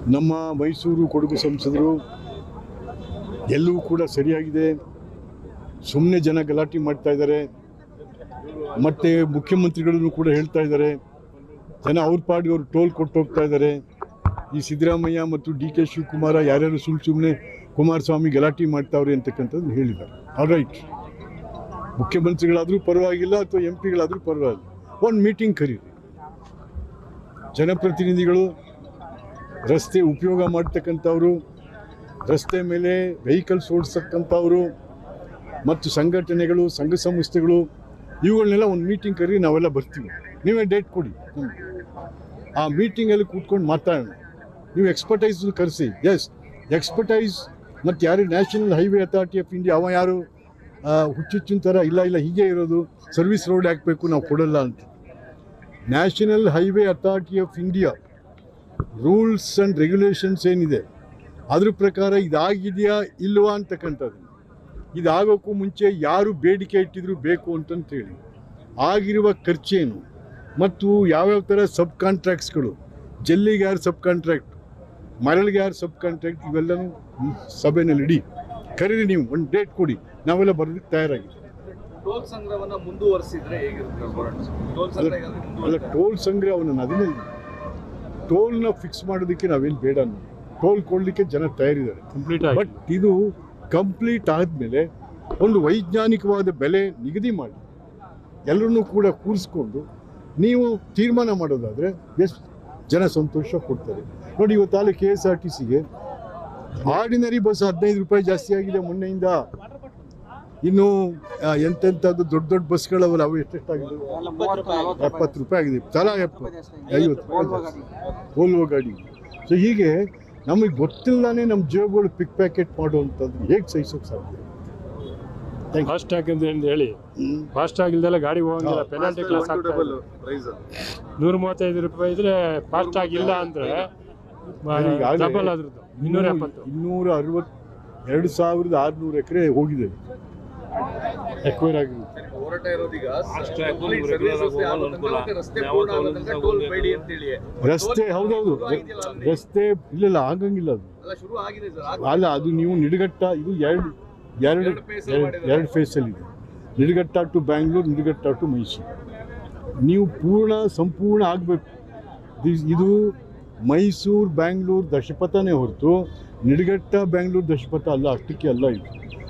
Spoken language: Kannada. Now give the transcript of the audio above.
ನಮ್ಮ ಮೈಸೂರು ಕೊಡಗು ಸಂಸದರು ಎಲ್ಲವೂ ಕೂಡ ಸರಿಯಾಗಿದೆ. ಸುಮ್ಮನೆ ಜನ ಗಲಾಟೆ ಮಾಡ್ತಾ ಇದ್ದಾರೆ. ಮತ್ತು ಮುಖ್ಯಮಂತ್ರಿಗಳನ್ನು ಕೂಡ ಹೇಳ್ತಾ ಇದ್ದಾರೆ, ಜನ ಅವ್ರ ಪಾಡಿಗೆ ಅವರು ಟೋಲ್ ಕೊಟ್ಟು ಹೋಗ್ತಾ ಇದ್ದಾರೆ. ಈ ಸಿದ್ದರಾಮಯ್ಯ ಮತ್ತು ಡಿ.ಕೆ. ಶಿವಕುಮಾರ ಯಾರ್ಯಾರು ಸುಮ್ಮನೆ ಕುಮಾರಸ್ವಾಮಿ ಗಲಾಟೆ ಮಾಡ್ತಾವ್ರೆ ಅಂತಕ್ಕಂಥದ್ದು ಹೇಳಿದ್ದಾರೆ. ಆಲ್ರೈಟ್, ಮುಖ್ಯಮಂತ್ರಿಗಳಾದರೂ ಪರವಾಗಿಲ್ಲ ಅಥವಾ MP ಗಳಾದರೂ ಪರವಾಗಿಲ್ಲ, ಒಂದು ಮೀಟಿಂಗ್ ಕರೀರಿ. ಜನಪ್ರತಿನಿಧಿಗಳು, ರಸ್ತೆ ಉಪಯೋಗ ಮಾಡ್ತಕ್ಕಂಥವ್ರು, ರಸ್ತೆ ಮೇಲೆ ವೆಹಿಕಲ್ಸ್ ಓಡಿಸ್ತಕ್ಕಂಥವ್ರು ಮತ್ತು ಸಂಘಟನೆಗಳು, ಸಂಘ ಸಂಸ್ಥೆಗಳು, ಇವುಗಳನ್ನೆಲ್ಲ ಒಂದು ಮೀಟಿಂಗ್ ಕರೀರಿ, ನಾವೆಲ್ಲ ಬರ್ತೀವಿ. ನೀವೇ ಡೇಟ್ ಕೊಡಿ, ಆ ಮೀಟಿಂಗಲ್ಲಿ ಕೂತ್ಕೊಂಡು ಮಾತಾಡೋಣ. ನೀವು ಎಕ್ಸ್ಪರ್ಟೈಸ್ ಕರೆಸಿ. Yes, expertise. ಮತ್ತು ಯಾರು national highway authority of India ಅವ ಯಾರು ಹುಚ್ಚುಚ್ಚಿನ ಥರ ಇಲ್ಲ ಹೀಗೆ ಇರೋದು, ಸರ್ವಿಸ್ ರೋಡ್ ಹಾಕಬೇಕು, ನಾವು ಕೊಡಲ್ಲ ಅಂತ. National highway authority of India rules and regulations ಏನಿದೆ ಅದ್ರ ಪ್ರಕಾರ ಇದಾಗಿದೆಯಾ ಇಲ್ವಾ ಅಂತಕ್ಕಂಥದ್ದು, ಇದಾಗೋಕ್ಕೂ ಮುಂಚೆ ಯಾರು ಬೇಡಿಕೆ ಇಟ್ಟಿದ್ರು ಬೇಕು ಅಂತಂತೇಳಿ ಆಗಿರುವ ಖರ್ಚೇನು ಮತ್ತು ಯಾವ್ಯಾವ ಥರ ಸಬ್ ಕಾಂಟ್ರಾಕ್ಟ್ಸ್ಗಳು, ಜಲ್ಲಿಗೆ ಯಾರು ಸಬ್ ಕಾಂಟ್ರಾಕ್ಟ್, ಮರಳಿಗೆ ಯಾರು ಸಬ್ ಕಾಂಟ್ರಾಕ್ಟ್, ಇವೆಲ್ಲನೂ ಸಭೆಯಲ್ಲಿ ಇಡಿ. ಕರೀರಿ, ನೀವು ಒಂದು ಡೇಟ್ ಕೊಡಿ, ನಾವೆಲ್ಲ ಬರೋದಕ್ಕೆ ತಯಾರಾಗಿದೆ. ಟೋಲ್ ಸಂಗ್ರಹವನ್ನು ಮುಂದುವರಿಸಿದ್ರೆ ಹೇಗಿರುತ್ತೆ? ಅಲ್ಲ, ಟೋಲ್ ಸಂಗ್ರಹವನ್ನು ಅದನ್ನೇ ಟೋಲ್ನ ಫಿಕ್ಸ್ ಮಾಡೋದಕ್ಕೆ ನಾವೇನು ಬೇಡ, ಟೋಲ್ ಕೊಡಲಿಕ್ಕೆ ಜನ ತಯಾರಿದ್ದಾರೆ. ಬಟ್ ಇದು ಕಂಪ್ಲೀಟ್ ಆದಮೇಲೆ ಒಂದು ವೈಜ್ಞಾನಿಕವಾದ ಬೆಲೆ ನಿಗದಿ ಮಾಡಿ ಎಲ್ಲರನ್ನೂ ಕೂಡ ಕೂರಿಸ್ಕೊಂಡು ನೀವು ತೀರ್ಮಾನ ಮಾಡೋದಾದರೆ ಎಷ್ಟು ಜನ ಸಂತೋಷ ಕೊಡ್ತಾರೆ. ನೋಡಿ, ಇವತ್ತಾಗಲೇ KSRTCಗೆ ಆರ್ಡಿನರಿ ಬಸ್ 15 ರೂಪಾಯಿ ಜಾಸ್ತಿ ಆಗಿದೆ ಮೊನ್ನೆಯಿಂದ. ಇನ್ನು ಎಂತೆಂಥದ್ದು ದೊಡ್ಡ ದೊಡ್ಡ ಬಸ್ಗಳವಲ್ಲ, ಅವು ಎಷ್ಟೆಷ್ಟಾಗಿದೆ? 70 ರೂಪಾಯಿ ಆಗಿದೆ ತಲಾ, 50 ರೂಪಾಯಿ ಓಲ್ವೋ ಗಾಡಿ. ಸೊ ಹೀಗೆ ನಮಗೆ ಗೊತ್ತಿಲ್ಲದೇ ನಮ್ಮ ಜೇಬುಗಳು ಪಿಕ್ ಪ್ಯಾಕೆಟ್ ಮಾಡುವಂಥದ್ದು ಹೇಗೆ ಸಹಿಸೋಕೆ ಸಾಧ್ಯ? ಫಾಸ್ಟ್ ಟ್ಯಾಗ್ ಅಂತ ಹೇಳಿ ಫಾಸ್ಟ್ ಟ್ಯಾಗ್ ಇಲ್ದೆಲ್ಲ ಗಾಡಿ ಹೋಗಂಗಿಲ್ಲ, ಪೆನಾಲ್ಟಿ ಕ್ಲಾಸ್ ಆಗ್ತದೆ. 135 ರೂಪಾಯಿ ಇದ್ರೆ ಫಾಸ್ಟ್ ಟ್ಯಾಗ್ ಇಲ್ಲ ಅಂದರೆ ಡಬಲ್ ಅದ್ರದ್ದು 260 2,600 ಎಕರೆ ಹೋಗಿದೆ, ಎಕ್ವೈರ್ ಆಗಿದೆ. ರಸ್ತೆ ಹೌದೌದು, ರಸ್ತೆ ಇಲ್ಲ ಆಗಂಗಿಲ್ಲ ಅದು. ಅಲ್ಲ, ಅದು ನೀವು ನಿಡಘಟ್ಟ, ಇದು ಎರಡು ಫೇಸಲ್ಲಿದೆ. Nidaghatta to Bangalore, Nidaghatta to Mysuru. ನೀವು ಸಂಪೂರ್ಣ ಆಗಬೇಕು. ಇದು ಮೈಸೂರು ಬ್ಯಾಂಗ್ಳೂರು ದಶಪಥನೇ ಹೊರತು ನಿಡಘಟ್ಟ ಬ್ಯಾಂಗ್ಳೂರು ದಶಪಥ ಅಲ್ಲ, ಅಷ್ಟಕ್ಕೆ ಅಲ್ಲ ಇದು.